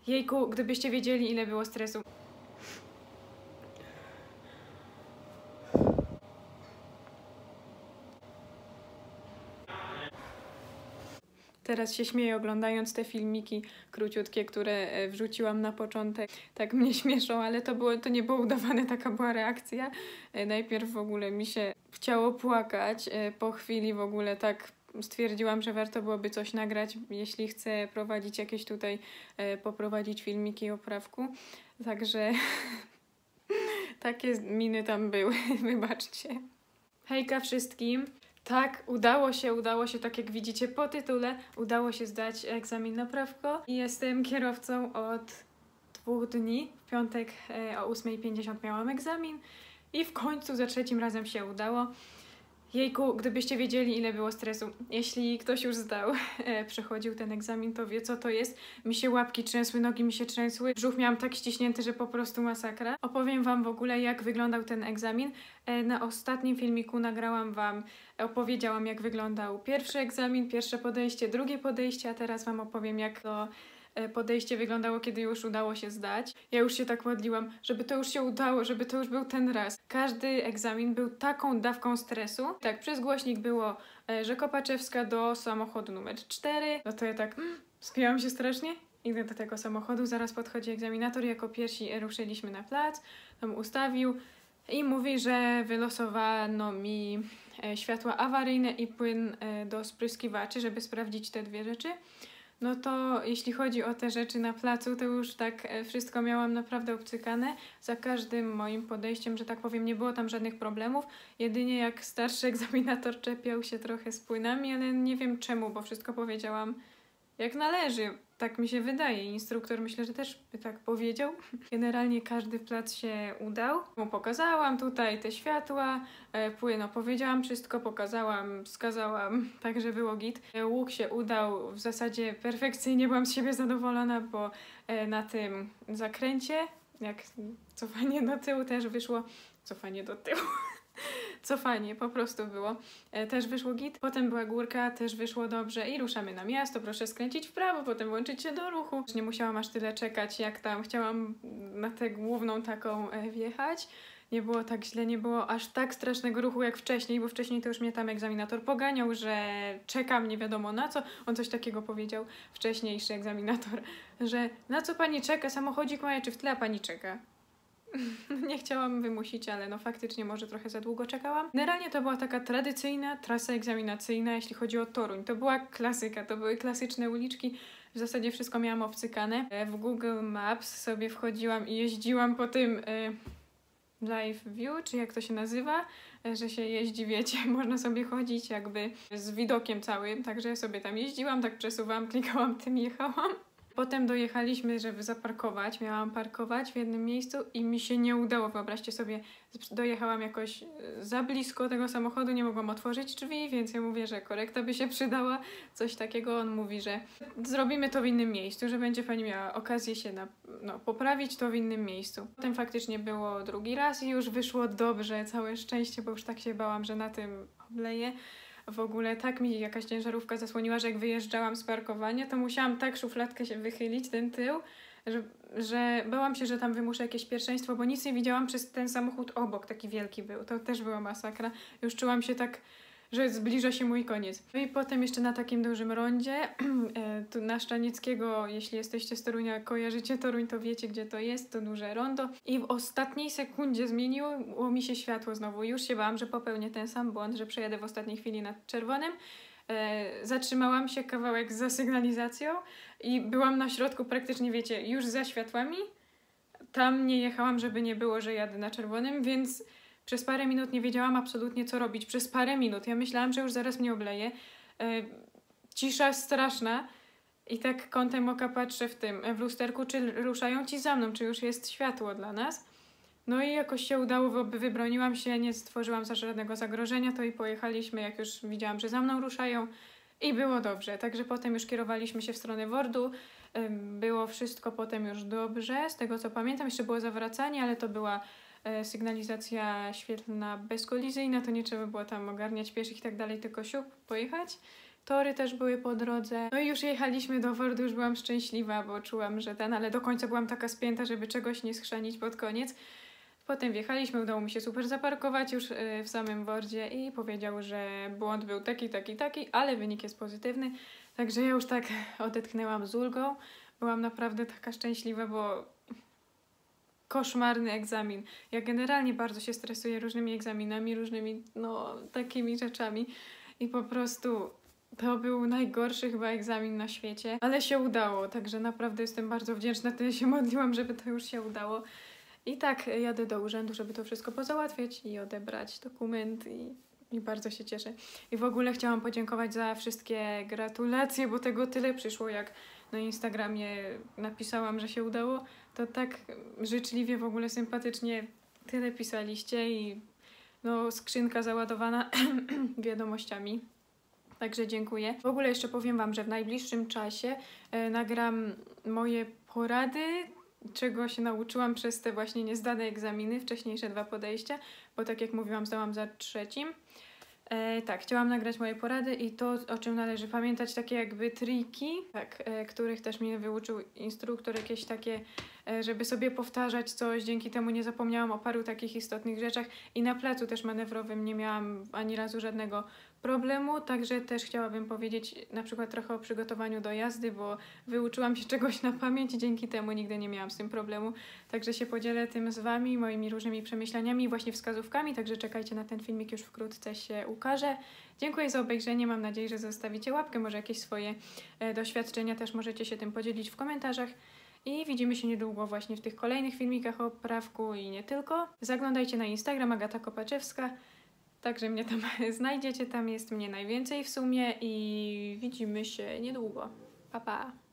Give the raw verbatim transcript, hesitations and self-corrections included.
Jejku, gdybyście wiedzieli, ile było stresu. Teraz się śmieję, oglądając te filmiki króciutkie, które wrzuciłam na początek. Tak mnie śmieszą, ale to, było, to nie było udawane, taka była reakcja. Najpierw w ogóle mi się chciało płakać, po chwili w ogóle tak stwierdziłam, że warto byłoby coś nagrać, jeśli chcę prowadzić jakieś tutaj, poprowadzić filmiki o prawku. Także takie miny tam były, wybaczcie. Hejka wszystkim. Tak, udało się, udało się, tak jak widzicie po tytule, udało się zdać egzamin na prawko i jestem kierowcą od dwóch dni. W piątek e, o ósma pięćdziesiąt miałam egzamin i w końcu za trzecim razem się udało. Jejku, gdybyście wiedzieli, ile było stresu. Jeśli ktoś już zdał, e, przechodził ten egzamin, to wie, co to jest. Mi się łapki trzęsły, nogi mi się trzęsły, brzuch miałam tak ściśnięty, że po prostu masakra. Opowiem wam w ogóle, jak wyglądał ten egzamin. E, na ostatnim filmiku nagrałam wam, opowiedziałam, jak wyglądał pierwszy egzamin, pierwsze podejście, drugie podejście, a teraz wam opowiem, jak to podejście wyglądało, kiedy już udało się zdać. Ja już się tak modliłam, żeby to już się udało, żeby to już był ten raz. Każdy egzamin był taką dawką stresu. Tak, przez głośnik było, że Kopaczewska do samochodu numer cztery. No to ja tak mm, spięłam się strasznie. Idę do tego samochodu, zaraz podchodzi egzaminator, jako pierwsi ruszyliśmy na plac, tam ustawił i mówi, że wylosowano mi światła awaryjne i płyn do spryskiwaczy, żeby sprawdzić te dwie rzeczy. No to jeśli chodzi o te rzeczy na placu, to już tak wszystko miałam naprawdę obcykane. Za każdym moim podejściem, że tak powiem, nie było tam żadnych problemów. Jedynie jak starszy egzaminator czepiał się trochę z płynami, ale nie wiem czemu, bo wszystko powiedziałam jak należy. Tak mi się wydaje. Instruktor myślę, że też by tak powiedział. Generalnie każdy plac się udał. Mu pokazałam tutaj te światła, e, płyn opowiedziałam wszystko, pokazałam, wskazałam, także było git. E, łuk się udał w zasadzie perfekcyjnie, byłam z siebie zadowolona, bo e, na tym zakręcie, jak cofanie do tyłu też wyszło, cofanie do tyłu. Cofanie po prostu było. E, też wyszło git. Potem była górka, też wyszło dobrze i ruszamy na miasto. Proszę skręcić w prawo, potem włączyć się do ruchu. Nie musiałam aż tyle czekać, jak tam chciałam na tę główną taką e, wjechać. Nie było tak źle, nie było aż tak strasznego ruchu jak wcześniej, bo wcześniej to już mnie tam egzaminator poganiał, że czekam nie wiadomo na co. On coś takiego powiedział, wcześniejszy egzaminator, że na co pani czeka, samochodzik ma, czy w tle pani czeka. Nie chciałam wymusić, ale no faktycznie może trochę za długo czekałam. Generalnie to była taka tradycyjna trasa egzaminacyjna, jeśli chodzi o Toruń. To była klasyka, to były klasyczne uliczki. W zasadzie wszystko miałam obcykane. W Google Maps sobie wchodziłam i jeździłam po tym y, Live View, czy jak to się nazywa, że się jeździ, wiecie, można sobie chodzić jakby z widokiem całym. Także ja sobie tam jeździłam, tak przesuwałam, klikałam tym, jechałam. Potem dojechaliśmy, żeby zaparkować. Miałam parkować w jednym miejscu i mi się nie udało. Wyobraźcie sobie, dojechałam jakoś za blisko tego samochodu, nie mogłam otworzyć drzwi, więc ja mówię, że korekta by się przydała. Coś takiego. On mówi, że zrobimy to w innym miejscu, że będzie pani miała okazję się na, no, poprawić to w innym miejscu. Potem faktycznie było drugi raz i już wyszło dobrze. Całe szczęście, bo już tak się bałam, że na tym obleję. W ogóle tak mi jakaś ciężarówka zasłoniła, że jak wyjeżdżałam z parkowania, to musiałam tak szufladkę się wychylić, ten tył, że, że bałam się, że tam wymuszę jakieś pierwszeństwo, bo nic nie widziałam przez ten samochód obok, taki wielki był. To też była masakra. Już czułam się tak, że zbliża się mój koniec. No i potem jeszcze na takim dużym rondzie, tu na Szczanieckiego, jeśli jesteście z Torunia, kojarzycie Toruń, to wiecie, gdzie to jest, to duże rondo. I w ostatniej sekundzie zmieniło mi się światło znowu. Już się bałam, że popełnię ten sam błąd, że przejadę w ostatniej chwili nad czerwonym. E, zatrzymałam się kawałek za sygnalizacją i byłam na środku praktycznie, wiecie, już za światłami. Tam nie jechałam, żeby nie było, że jadę na czerwonym, więc przez parę minut nie wiedziałam absolutnie, co robić. Przez parę minut. Ja myślałam, że już zaraz mnie obleje. E, cisza straszna. I tak kątem oka patrzę w tym, w lusterku, czy ruszają ci za mną, czy już jest światło dla nas. No i jakoś się udało, wybroniłam się, nie stworzyłam za żadnego zagrożenia, to i pojechaliśmy, jak już widziałam, że za mną ruszają. I było dobrze. Także potem już kierowaliśmy się w stronę Wordu. Było wszystko potem już dobrze. Z tego co pamiętam, jeszcze było zawracanie, ale to była sygnalizacja świetlna bezkolizyjna, to nie trzeba było tam ogarniać pieszych i tak dalej, tylko siup, pojechać. tory też były po drodze. No i już jechaliśmy do Fordu, już byłam szczęśliwa, bo czułam, że ten, ale do końca byłam taka spięta, żeby czegoś nie schrzanić pod koniec. Potem wjechaliśmy, udało mi się super zaparkować już w samym Wordzie i powiedział, że błąd był taki, taki, taki, ale wynik jest pozytywny. Także ja już tak odetchnęłam z ulgą. Byłam naprawdę taka szczęśliwa, bo koszmarny egzamin. Ja generalnie bardzo się stresuję różnymi egzaminami, różnymi, no, takimi rzeczami i po prostu to był najgorszy chyba egzamin na świecie, ale się udało, także naprawdę jestem bardzo wdzięczna, tyle się modliłam, żeby to już się udało. I tak jadę do urzędu, żeby to wszystko pozałatwiać i odebrać dokument i, i bardzo się cieszę. I w ogóle chciałam podziękować za wszystkie gratulacje, bo tego tyle przyszło, jak na Instagramie napisałam, że się udało, to tak życzliwie, w ogóle sympatycznie tyle pisaliście i no skrzynka załadowana wiadomościami. Także dziękuję. W ogóle jeszcze powiem Wam, że w najbliższym czasie e, nagram moje porady, czego się nauczyłam przez te właśnie niezdane egzaminy, wcześniejsze dwa podejścia, bo tak jak mówiłam, zdałam za trzecim. E, tak, chciałam nagrać moje porady i to, o czym należy pamiętać, takie jakby triki, tak, e, których też mnie wyuczył instruktor, jakieś takie, e, żeby sobie powtarzać coś, dzięki temu nie zapomniałam o paru takich istotnych rzeczach i na placu też manewrowym nie miałam ani razu żadnego problemu, także też chciałabym powiedzieć na przykład trochę o przygotowaniu do jazdy, bo wyuczyłam się czegoś na pamięć i dzięki temu nigdy nie miałam z tym problemu, także się podzielę tym z Wami, moimi różnymi przemyśleniami i właśnie wskazówkami, także czekajcie na ten filmik, już wkrótce się ukaże. Dziękuję za obejrzenie, mam nadzieję, że zostawicie łapkę, może jakieś swoje e, doświadczenia też możecie się tym podzielić w komentarzach. I widzimy się niedługo właśnie w tych kolejnych filmikach o prawku i nie tylko. Zaglądajcie na Instagram Agata Kopaczewska, także mnie tam znajdziecie, tam jest mnie najwięcej w sumie i widzimy się niedługo. Pa, pa!